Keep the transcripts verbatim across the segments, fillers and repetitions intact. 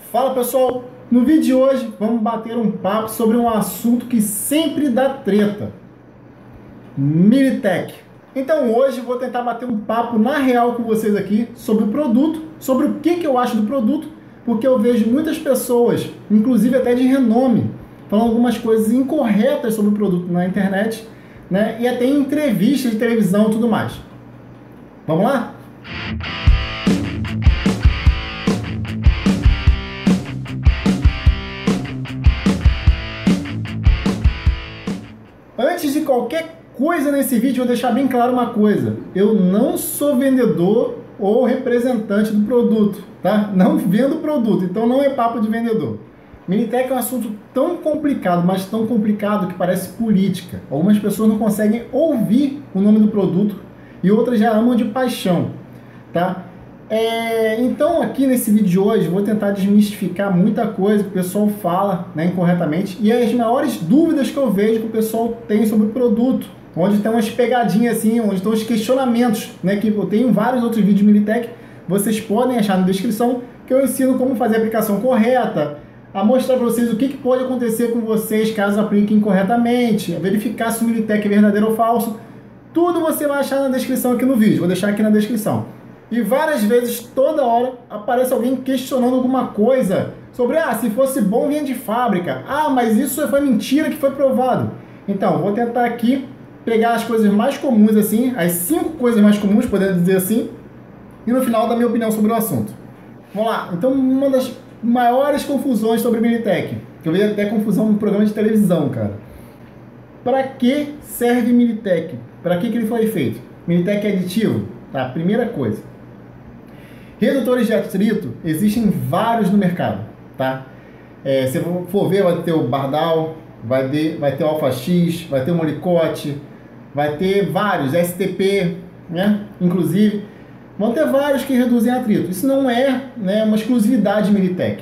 Fala pessoal, no vídeo de hoje vamos bater um papo sobre um assunto que sempre dá treta, Militech. Então hoje vou tentar bater um papo na real com vocês aqui sobre o produto, sobre o que, que eu acho do produto, porque eu vejo muitas pessoas, inclusive até de renome, falando algumas coisas incorretas sobre o produto na internet, né? E até em entrevistas de televisão e tudo mais. Vamos lá? Antes de qualquer coisa nesse vídeo, vou deixar bem claro uma coisa. Eu não sou vendedor ou representante do produto, tá? Não vendo produto, então não é papo de vendedor. Militech é um assunto tão complicado, mas tão complicado que parece política. Algumas pessoas não conseguem ouvir o nome do produto e outras já amam de paixão, tá? É, então aqui nesse vídeo de hoje vou tentar desmistificar muita coisa que o pessoal fala, né, incorretamente, e as maiores dúvidas que eu vejo que o pessoal tem sobre o produto, onde estão umas pegadinhas assim, onde estão os questionamentos, né, que eu tenho vários outros vídeos de Militech, vocês podem achar na descrição, que eu ensino como fazer a aplicação correta, a mostrar para vocês o que, que pode acontecer com vocês caso apliquem incorretamente, a verificar se o Militech é verdadeiro ou falso. Tudo você vai achar na descrição aqui no vídeo, vou deixar aqui na descrição. E várias vezes, toda hora, aparece alguém questionando alguma coisa sobre, ah, se fosse bom vinha de fábrica, ah, mas isso foi mentira que foi provado. Então, vou tentar aqui pegar as coisas mais comuns assim, as cinco coisas mais comuns, podemos dizer assim, e no final dar minha opinião sobre o assunto. Vamos lá, então uma das maiores confusões sobre Militech, que eu vi até confusão no programa de televisão, cara. Para que serve Militech? Para que, que ele foi feito? Militech é aditivo? Tá, primeira coisa. Redutores de atrito existem vários no mercado, tá? É, se for ver, vai ter o Bardal, vai ter, vai ter o Alpha X, vai ter o Molicote, vai ter vários, S T P, né? Inclusive, vão ter vários que reduzem atrito. Isso não é, né, uma exclusividade Militech.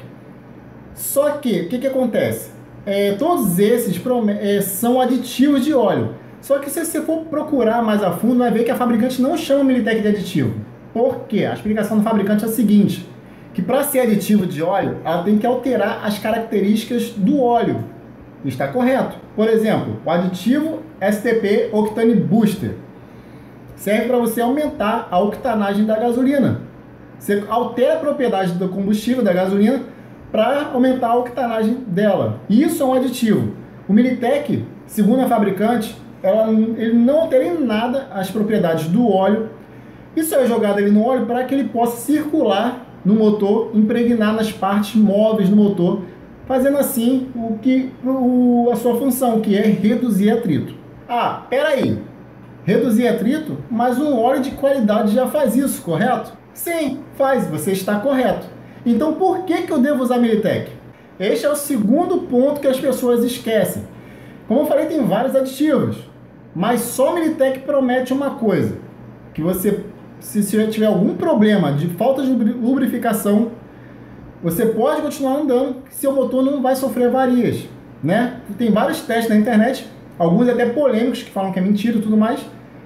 Só que, o que, que acontece? É, todos esses é, são aditivos de óleo. Só que se você for procurar mais a fundo, vai ver que a fabricante não chama Militech de aditivo. Por quê? A explicação do fabricante é a seguinte, que para ser aditivo de óleo, ela tem que alterar as características do óleo. Está correto. Por exemplo, o aditivo S T P Octane Booster serve para você aumentar a octanagem da gasolina. Você altera a propriedade do combustível, da gasolina, para aumentar a octanagem dela. Isso é um aditivo. O Militech, segundo a fabricante, ela, ele não altera em nada as propriedades do óleo. Isso é jogado ali no óleo para que ele possa circular no motor, impregnar nas partes móveis do motor, fazendo assim o que, o, a sua função, que é reduzir atrito. Ah, peraí, reduzir atrito? Mas um óleo de qualidade já faz isso, correto? Sim, faz, você está correto. Então por que, que eu devo usar Militech? Este é o segundo ponto que as pessoas esquecem. Como eu falei, tem vários aditivos, mas só Militech promete uma coisa, que você, se você tiver algum problema de falta de lubrificação, você pode continuar andando, que seu motor não vai sofrer avarias, né? Tem vários testes na internet, alguns até polêmicos, que falam que é mentira e tudo mais,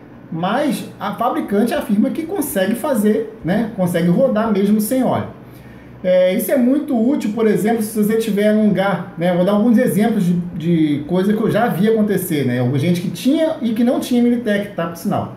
mas a fabricante afirma que consegue fazer, né? Consegue rodar mesmo sem óleo. É, isso é muito útil, por exemplo, se você estiver num lugar, né? Vou dar alguns exemplos de, de coisa que eu já vi acontecer, né? Gente que tinha e que não tinha Militech, tá? Por sinal.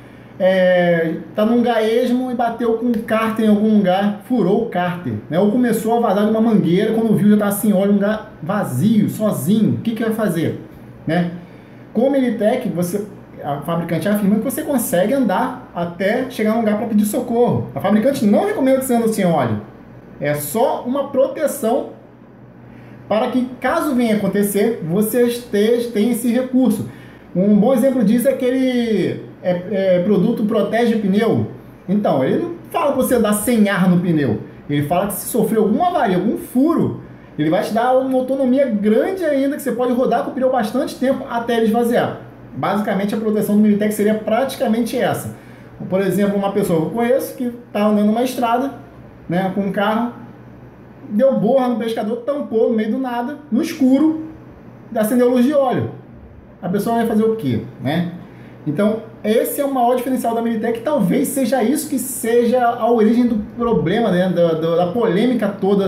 É, tá num lugar esmo e bateu com um cárter em algum lugar, furou o cárter, né? Ou começou a vazar de uma mangueira, quando viu já tá assim, olha, um lugar vazio, sozinho, o que que vai fazer, né? Com o Militech, você, a fabricante afirma que você consegue andar até chegar num lugar para pedir socorro. A fabricante não recomenda que você ande sem óleo. É só uma proteção para que, caso venha acontecer, você tenha esse recurso. Um bom exemplo disso é aquele é, é, produto protege pneu. Então, ele não fala para você dar sem ar no pneu. Ele fala que se sofrer alguma avaria, algum furo, ele vai te dar uma autonomia grande ainda, que você pode rodar com o pneu bastante tempo até ele esvaziar. Basicamente, a proteção do Militech seria praticamente essa. Por exemplo, uma pessoa que eu conheço que está andando numa estrada, né, com um carro, deu borra no pescador, tampou no meio do nada, no escuro, acendeu luz de óleo. A pessoa vai fazer o quê, né? Então, esse é o maior diferencial da Militech, talvez seja isso que seja a origem do problema, né, da, da polêmica toda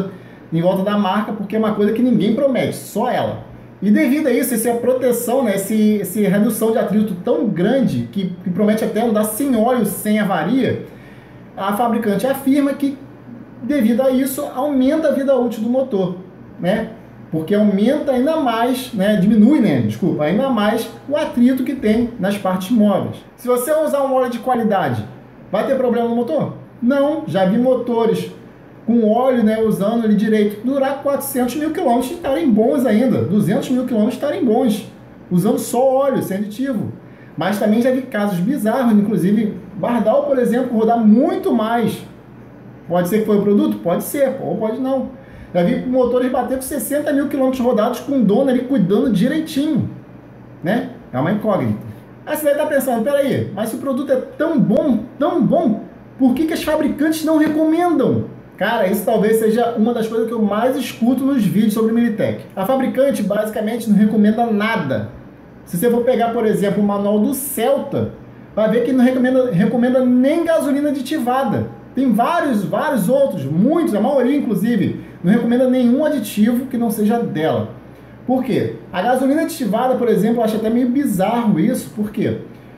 em volta da marca, porque é uma coisa que ninguém promete, só ela. E devido a isso, essa proteção, né, esse, essa redução de atrito tão grande, que, que promete até andar sem óleo, sem avaria, a fabricante afirma que, devido a isso, aumenta a vida útil do motor, né? Porque aumenta ainda mais, né, diminui, né, desculpa, ainda mais o atrito que tem nas partes móveis. Se você usar um óleo de qualidade, vai ter problema no motor? Não, já vi motores com óleo, né, usando ele direito, durar quatrocentos mil quilômetros e estarem bons ainda, duzentos mil quilômetros estarem bons, usando só óleo, sem aditivo. Mas também já vi casos bizarros, inclusive Bardal, por exemplo, rodar muito mais. Pode ser que foi o produto? Pode ser, ou pode não. Já vi motores bater com sessenta mil quilômetros rodados com o dono ali cuidando direitinho, né? É uma incógnita. Aí você vai estar pensando, peraí, mas se o produto é tão bom, tão bom, por que que as fabricantes não recomendam? Cara, isso talvez seja uma das coisas que eu mais escuto nos vídeos sobre Militech. A fabricante basicamente não recomenda nada. Se você for pegar, por exemplo, o manual do Celta, vai ver que não recomenda, recomenda nem gasolina aditivada. Tem vários, vários outros, muitos, a maioria inclusive, não recomenda nenhum aditivo que não seja dela. Por quê? A gasolina aditivada, por exemplo, eu acho até meio bizarro isso. Por quê?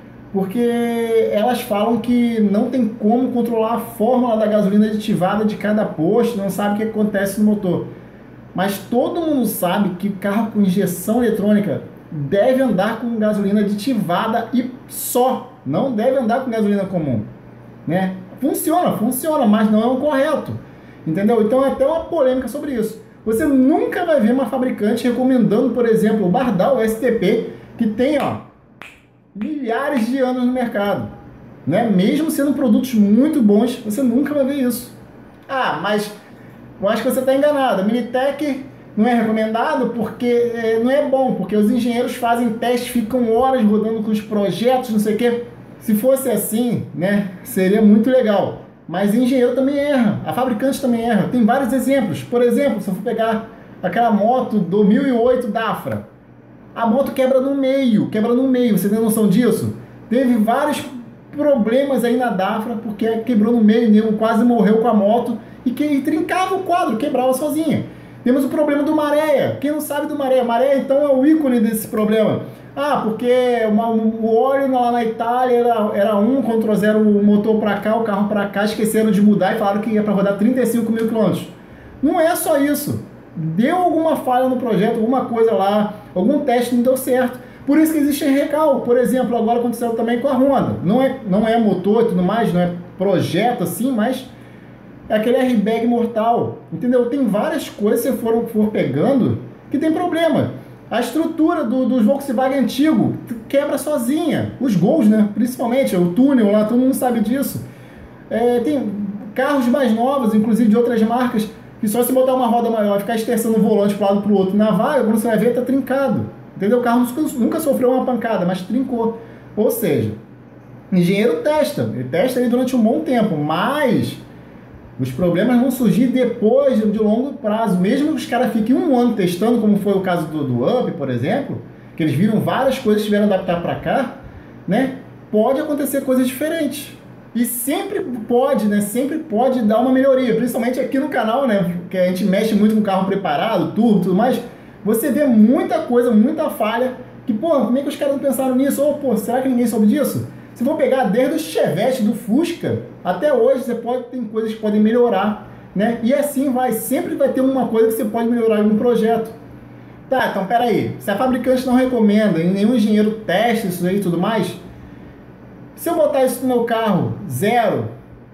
Porque elas falam que não tem como controlar a fórmula da gasolina aditivada de cada posto, não sabe o que acontece no motor. Mas todo mundo sabe que carro com injeção eletrônica deve andar com gasolina aditivada e só, não deve andar com gasolina comum, né? Funciona, funciona, mas não é o correto, entendeu? Então é até uma polêmica sobre isso. Você nunca vai ver uma fabricante recomendando, por exemplo, o Bardal S T P, que tem, ó, milhares de anos no mercado, né? Mesmo sendo produtos muito bons, você nunca vai ver isso. Ah, mas eu acho que você está enganado. A Militech não é recomendado porque é, não é bom, porque os engenheiros fazem testes, ficam horas rodando com os projetos, não sei o quê. Se fosse assim, né, seria muito legal. Mas engenheiro também erra, a fabricante também erra. Tem vários exemplos. Por exemplo, se eu for pegar aquela moto do mil e oito Dafra, a moto quebra no meio, quebra no meio. Você tem noção disso? Teve vários problemas aí na Dafra, porque quebrou no meio, o nego quase morreu com a moto e que e trincava o quadro, quebrava sozinha. Temos o problema do Maré. Quem não sabe do Maré? Maré, então, é o ícone desse problema. Ah, porque uma, o óleo lá na Itália era, era um, Ctrl zero o motor para cá, o carro para cá, esqueceram de mudar e falaram que ia para rodar trinta e cinco mil quilômetros. Não é só isso. Deu alguma falha no projeto, alguma coisa lá, algum teste não deu certo. Por isso que existe recal. Por exemplo, agora aconteceu também com a Honda. Não é, não é motor e tudo mais, não é projeto assim, mas é aquele airbag mortal. Entendeu? Tem várias coisas que você for, for pegando que tem problema. A estrutura do, dos Volkswagen antigo quebra sozinha. Os Gols, né? Principalmente, o túnel lá, todo mundo sabe disso. É, tem carros mais novos, inclusive de outras marcas, que só se botar uma roda maior e ficar esterçando o volante para um lado para o outro na vaga, quando você vai ver, tá trincado. Entendeu? O carro nunca sofreu uma pancada, mas trincou. Ou seja, o engenheiro testa. Ele testa aí durante um bom tempo, mas os problemas vão surgir depois de longo prazo. Mesmo que os caras fiquem um ano testando, como foi o caso do, do Up, por exemplo, que eles viram várias coisas que tiveram que adaptar para cá, né? Pode acontecer coisas diferentes. E sempre pode, né? Sempre pode dar uma melhoria. Principalmente aqui no canal, né? Que a gente mexe muito com carro preparado, turbo e tudo mais. Você vê muita coisa, muita falha. Que, pô, como é que os caras não pensaram nisso? Ou, pô, será que ninguém soube disso? Se for pegar desde o Chevette, do Fusca, até hoje, você pode tem coisas que podem melhorar, né? E assim vai, sempre vai ter uma coisa que você pode melhorar em um projeto. Tá, então peraí, se a fabricante não recomenda, e nenhum engenheiro testa isso aí e tudo mais, se eu botar isso no meu carro, zero,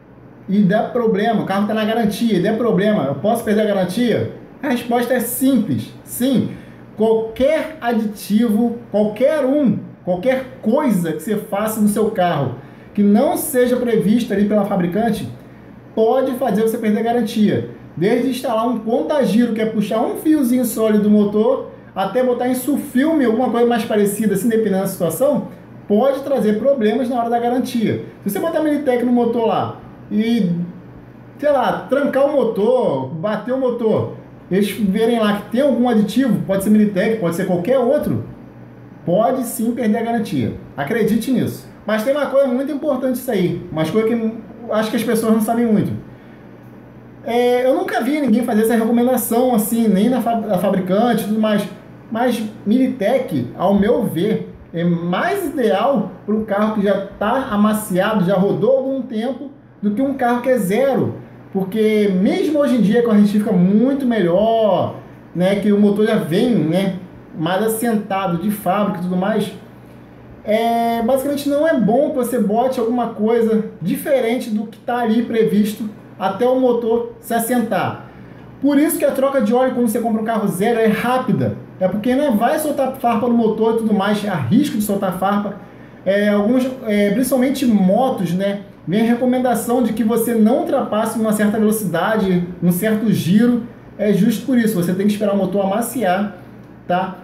e der problema, o carro está na garantia, e der problema, eu posso perder a garantia? A resposta é simples, sim. Qualquer aditivo, qualquer um, qualquer coisa que você faça no seu carro que não seja prevista ali pela fabricante, pode fazer você perder a garantia. Desde instalar um contagiro, que é puxar um fiozinho sólido do motor, até botar em sulfilme, alguma coisa mais parecida, assim, dependendo da situação, pode trazer problemas na hora da garantia. Se você botar Militech no motor lá e, sei lá, trancar o motor, bater o motor, eles verem lá que tem algum aditivo, pode ser Militech, pode ser qualquer outro, pode sim perder a garantia. Acredite nisso. Mas tem uma coisa muito importante isso aí, uma coisa que acho que as pessoas não sabem muito. É, eu nunca vi ninguém fazer essa recomendação assim, nem na, fa na fabricante e tudo mais. Mas Militec, ao meu ver, é mais ideal para um carro que já está amaciado, já rodou algum tempo, do que um carro que é zero. Porque mesmo hoje em dia, com a retífica muito melhor, né, que o motor já vem, né, mais assentado de fábrica e tudo mais, é, basicamente não é bom que você bote alguma coisa diferente do que está ali previsto até o motor se assentar. Por isso que a troca de óleo quando você compra um carro zero é rápida. É porque não vai soltar farpa no motor e tudo mais, há risco de soltar farpa. É, alguns, é, principalmente motos, né, vem a recomendação de que você não ultrapasse uma certa velocidade, um certo giro. É justo por isso, você tem que esperar o motor amaciar, tá?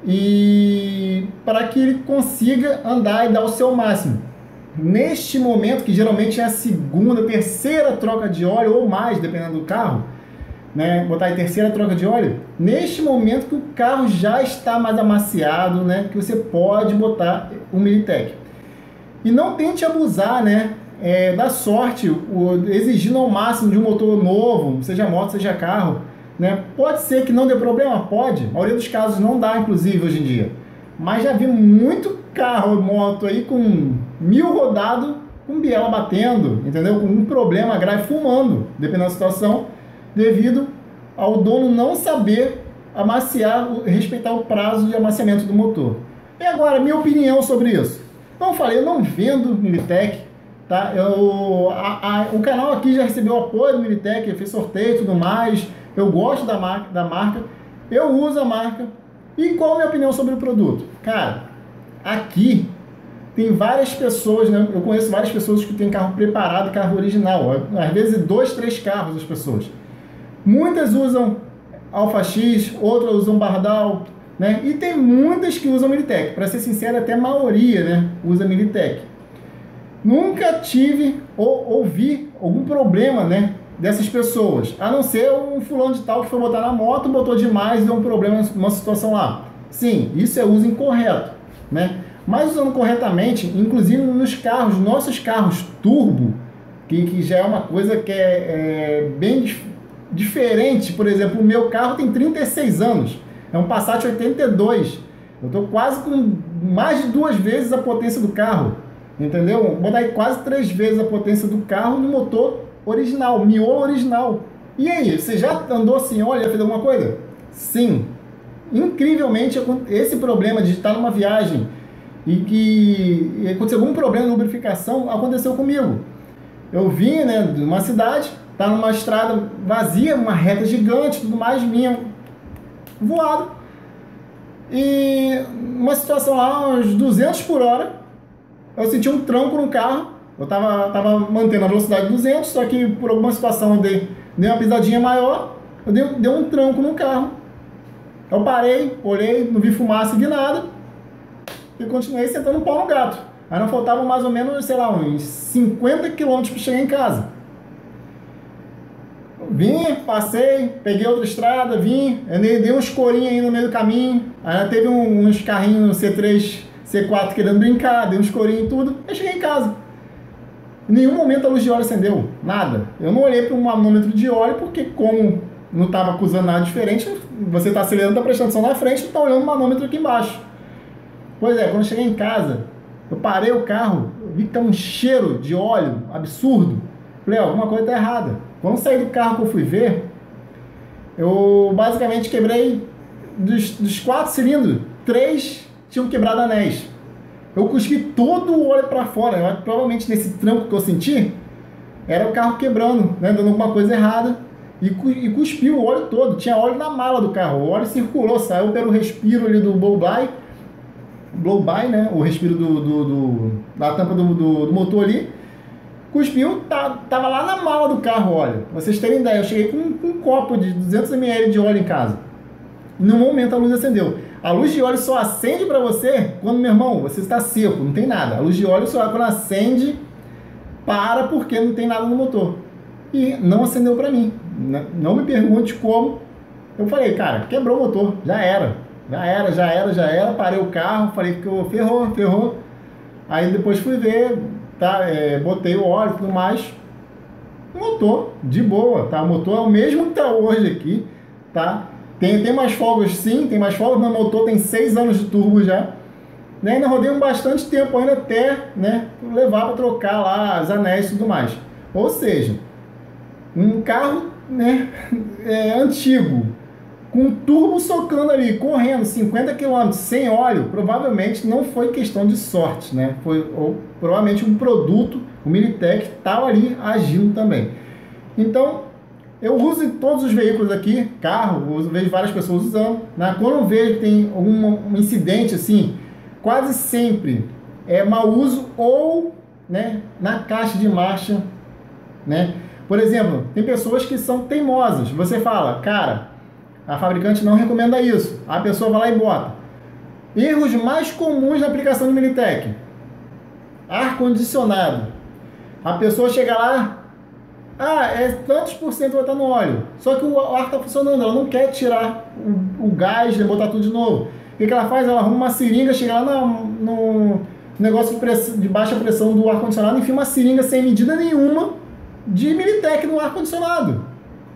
E para que ele consiga andar e dar o seu máximo. Neste momento, que geralmente é a segunda, terceira troca de óleo ou mais, dependendo do carro, né, botar em terceira troca de óleo, neste momento que o carro já está mais amaciado, né, que você pode botar um Militec. E não tente abusar, né, é, da sorte, o, exigindo ao máximo de um motor novo, seja moto, seja carro. Né? Pode ser que não dê problema? Pode. A maioria dos casos não dá, inclusive, hoje em dia. Mas já vi muito carro, moto aí com mil rodado, com biela batendo, entendeu? Com um problema grave, fumando, dependendo da situação, devido ao dono não saber amaciar, respeitar o prazo de amaciamento do motor. E agora, minha opinião sobre isso. Como eu falei, eu não vendo Militec, tá? Eu, a, a, o canal aqui já recebeu apoio do Militec, fez sorteio e tudo mais. Eu gosto da marca, da marca, eu uso a marca. E qual a minha opinião sobre o produto? Cara, aqui tem várias pessoas, né? Eu conheço várias pessoas que têm carro preparado, carro original. Às vezes dois, três carros as pessoas. Muitas usam Alfa X, outras usam Bardal, né? E tem muitas que usam Militec. Para ser sincero, até a maioria, né, usa Militec. Nunca tive ou ouvi algum problema, né, dessas pessoas, a não ser um fulano de tal que foi botar na moto, botou demais e deu um problema numa situação lá. Sim, isso é uso incorreto, né? Mas usando corretamente, inclusive nos carros, nossos carros turbo, que, que já é uma coisa que é, é bem dif diferente. Por exemplo, o meu carro tem trinta e seis anos, é um Passat oitenta e dois, eu estou quase com mais de duas vezes a potência do carro, entendeu? Vou botar aí quase três vezes a potência do carro no motor original, miolo original. E aí, você já andou assim, olha, fez alguma coisa? Sim. Incrivelmente, esse problema de estar numa viagem e que aconteceu algum problema de lubrificação, aconteceu comigo. Eu vim, né, de uma cidade, tá numa estrada vazia, uma reta gigante, tudo mais, vinha voado. E uma situação lá, uns duzentos por hora, eu senti um tranco no carro. Eu tava, tava mantendo a velocidade de duzentos, só que por alguma situação eu dei, dei uma pisadinha maior, eu dei, dei um tranco no carro. Eu parei, olhei, não vi fumaça, vi nada, e continuei sentando um pau no gato. Aí não faltavam mais ou menos, sei lá, uns cinquenta quilômetros para chegar em casa. Vim, passei, peguei outra estrada, vim, eu dei uns corinhos aí no meio do caminho, aí teve uns carrinhos C três, C quatro querendo brincar, dei uns corinhos e tudo, aí cheguei em casa. Em nenhum momento a luz de óleo acendeu, nada. Eu não olhei para um manômetro de óleo, porque como não estava acusando nada diferente, você está acelerando, está prestando atenção na frente e está olhando o manômetro aqui embaixo. Pois é, quando eu cheguei em casa, eu parei o carro, vi que estava um cheiro de óleo absurdo. Falei, ó, alguma coisa está errada. Quando saí do carro que eu fui ver, eu basicamente quebrei, dos, dos quatro cilindros, três tinham quebrado anéis. Eu cuspi todo o óleo para fora. Eu, provavelmente nesse tranco que eu senti, era o carro quebrando, né, dando alguma coisa errada. E, e cuspiu o óleo todo. Tinha óleo na mala do carro. O óleo circulou, saiu pelo respiro ali do blow-by. Blow-by, né? O respiro do, do, do, da tampa do, do, do motor ali. Cuspiu, tá, tava lá na mala do carro, óleo. Pra vocês terem ideia, eu cheguei com, com um copo de duzentos mililitros de óleo em casa. E no momento a luz acendeu. A luz de óleo só acende para você quando, meu irmão, você está seco, não tem nada. A luz de óleo só quando acende, para porque não tem nada no motor. E não acendeu para mim. Não me pergunte como. Eu falei, cara, quebrou o motor, já era. Já era, já era, já era. Parei o carro, falei que ferrou, ferrou. Aí depois fui ver, tá, é, botei o óleo e tudo mais. motor de boa, tá? O motor é o mesmo que tá hoje aqui, tá? Tem, tem mais folgas sim, tem mais folgas, mas o motor tem seis anos de turbo já. Né? Ainda rodei um bastante tempo ainda até, né, levar para trocar lá os anéis e tudo mais. Ou seja, um carro, né, é, antigo, com turbo socando ali, correndo cinquenta quilômetros sem óleo, provavelmente não foi questão de sorte, né? Foi ou, provavelmente um produto, o Militech estava ali agindo também. Então, eu uso em todos os veículos aqui, carro, eu vejo várias pessoas usando, né? Quando eu vejo que tem algum um incidente assim, quase sempre é mau uso ou, né, na caixa de marcha, né? Por exemplo, tem pessoas que são teimosas. Você fala, cara, a fabricante não recomenda isso. A pessoa vai lá e bota. Erros mais comuns na aplicação do Militech. Ar-condicionado. A pessoa chega lá, ah, é tantos por cento vai estar no óleo. Só que o ar está funcionando, ela não quer tirar o, o gás e botar tudo de novo. O que, que ela faz? Ela arruma uma seringa, chega lá no, no negócio de, pressão, de baixa pressão do ar-condicionado, enfia uma seringa sem medida nenhuma de Militech no ar-condicionado.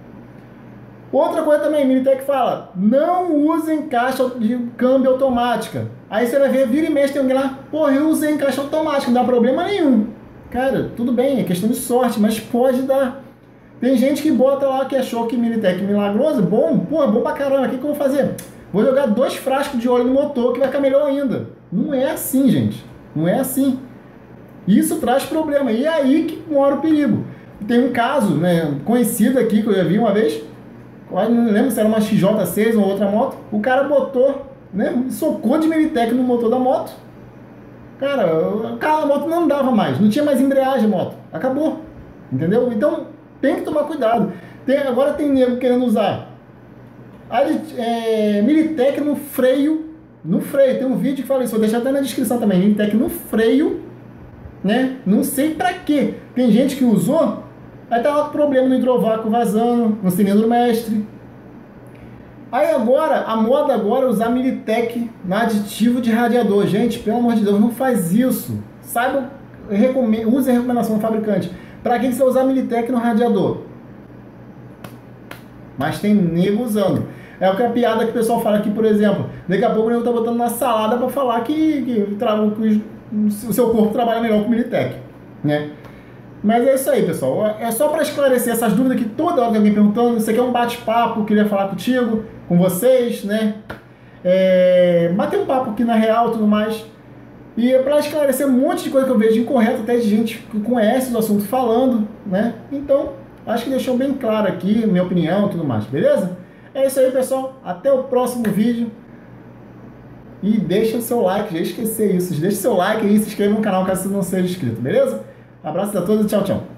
Outra coisa também, Militech fala, não usem caixa de câmbio automática. Aí você vai ver, vira e mexe, tem alguém lá, porra, eu usei em caixa automática, não dá problema nenhum. Cara, tudo bem, é questão de sorte, mas pode dar. Tem gente que bota lá que achou que Militech milagroso, bom, pô, bom pra caramba, o que, que eu vou fazer? Vou jogar dois frascos de óleo no motor que vai ficar melhor ainda. Não é assim, gente. Não é assim. Isso traz problema. E é aí que mora o perigo. Tem um caso, né, conhecido aqui, que eu já vi uma vez, eu não lembro se era uma X J seis ou outra moto, o cara botou, né, socou de Militech no motor da moto. Cara, o carro da moto não andava mais, não tinha mais embreagem a moto. Acabou. Entendeu? Então, tem que tomar cuidado. Tem, agora tem nego querendo usar é, Militech no freio, no freio, tem um vídeo que fala isso, vou deixar até na descrição também, Militech no freio, né, não sei pra quê, tem gente que usou, aí tá lá com problema no hidrovácuo vazando, no cilindro mestre, aí agora, a moda agora é usar Militech no aditivo de radiador, gente, pelo amor de Deus, não faz isso, saiba, use a recomendação do fabricante, pra que você vai usar Militech no radiador? Mas tem nego usando. É o que a piada que o pessoal fala aqui, por exemplo. Daqui a pouco o nego tá botando na salada para falar que, que, que o seu corpo trabalha melhor com o Militech, né? Mas é isso aí, pessoal. É só para esclarecer essas dúvidas que toda hora tem alguém perguntando. Isso aqui é um bate-papo, queria falar contigo, com vocês, né? É, bater um papo aqui na real e tudo mais. E é para esclarecer um monte de coisa que eu vejo incorreto, até de gente que conhece do assunto falando, né? Então, acho que deixou bem claro aqui, minha opinião e tudo mais, beleza? É isso aí, pessoal. Até o próximo vídeo. E deixa o seu like, já esqueci isso. Deixa o seu like aí e se inscreva no canal caso você não seja inscrito, beleza? Abraços a todos e tchau, tchau.